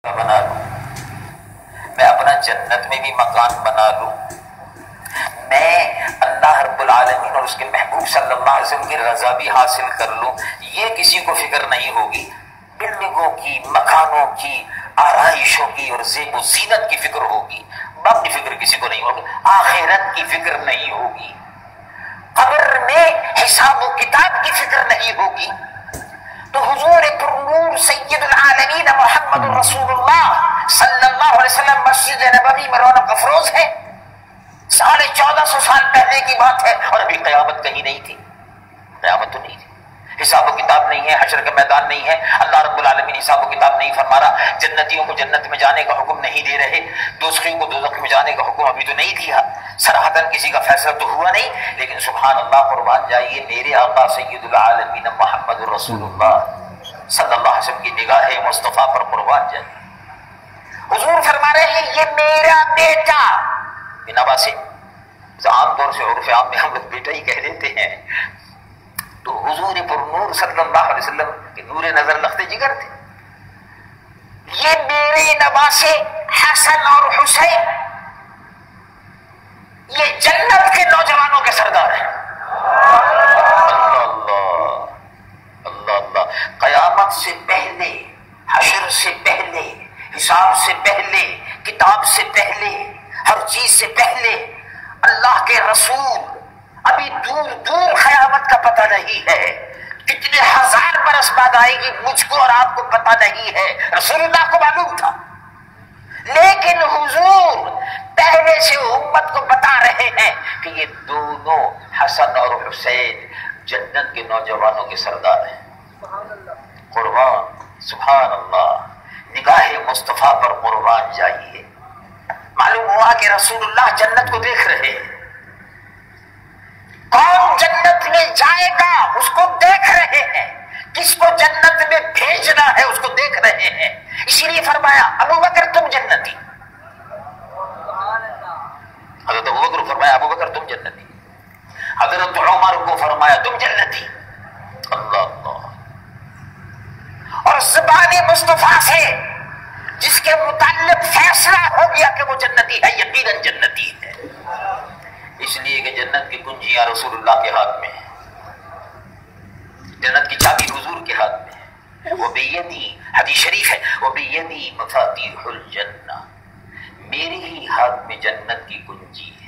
بنا لوں، میں اپنا جنت میں بھی مکان بنا لوں، میں اللہ رب العالمین اور اس کے محبوب صلی اللہ علیہ وسلم کی رضا بھی حاصل کر لوں، یہ کسی کو فکر نہیں ہوگی۔ بلڈنگوں کی، مکانوں کی، آرائشوں کی اور زیب و زینت کی فکر ہوگی، باقی فکر کسی کو نہیں ہوگی، آخرت کی فکر نہیں ہوگی، قبر میں حساب و کتاب کی فکر نہیں ہوگی۔ تو حضور پر نور سید العالمین محمد رسول اللہ صلی اللہ علیہ وسلم مسجد نبوی میں رونق افروز ہے، 1450 سال پہلے کی بات ہے، اور ابھی قیامت کہیں نہیں تھی، قیامت تو نہیں تھی، حساب و کتاب نہیں ہے، حشر کا میدان نہیں ہے، اللہ رب العالمین حساب و کتاب نہیں فرما رہا، جنتیوں کو جنت میں جانے کا حکم نہیں دے رہے، دوزخیوں کو دوزخ میں جانے کا حکم ابھی تو نہیں دیا، صراحتاً کسی کا فیصلہ تو ہوا نہیں، لیکن سبحان اللہ، قربان جائیے میرے آقا سید العالمین محمد رسول اللہ صلی اللہ علیہ وسلم کی نگاہ مصطفیٰ پر قربان جائیے۔ حضور فرما رہے ہیں یہ میرا بیٹا، بنا سے عام طور سے عرف عام میں ہم لوگ بیٹا ہی کہہ دیتے ہیں، تو حضور پر نور صلی اللہ علیہ وسلم کے نور نظر لخت جگر تھے، یہ میرے نواسے حسن اور حسین، یہ جنت کے نوجوانوں کے سردار ہیں۔ اللہ اللہ، قیامت سے پہلے، حشر سے پہلے، حساب سے پہلے، کتاب سے پہلے، ہر چیز سے پہلے اللہ کے رسول، ابھی دور دور قیامت کا پتہ نہیں ہے، کتنے ہزار برس بعد آئے گی مجھ کو اور آپ کو پتہ نہیں ہے، رسول اللہ کو معلوم تھا، لیکن حضور پہلے سے امت کو بتا رہے ہیں کہ یہ دونوں حسن اور حسین جنت کے نوجوانوں کے سردار ہیں۔ قربان، سبحان اللہ، نگاہ مصطفیٰ پر قربان جائیے۔ معلوم ہوا کہ رسول اللہ جنت کو دیکھ رہے ہیں، کون جنت میں جائے گا اس کو دیکھ رہے ہیں، کس کو جنت میں بھیجنا ہے اس کو دیکھ رہے ہیں، اسی لیے فرمایا ابو بکر تم جنتی، حضرت ابو بکر فرمایا ابو بکر تم جنتی، حضرت عمر کو فرمایا تم جنتی۔ اللہ اللہ، اور زبان مصطفیٰ سے جس کے متعلق فیصلہ ہو گیا کہ وہ جنتی ہے، یقیناً جنتی ہے، اس لیے کہ جنت کی کنجیاں رسول اللہ کے ہاتھ میں ہیں، جنت کی چابی حضور کے ہاتھ میں ہے، وہ بیدی، حدیث شریف ہے، وہ بیدی مفاتیح الجنہ، میرے ہی ہاتھ میں جنت کی کنجی ہے۔